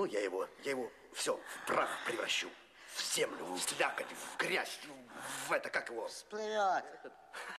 Ну, я его все в прах превращу. В землю, в слякоть, в грязь, в это, как его? Всплывет.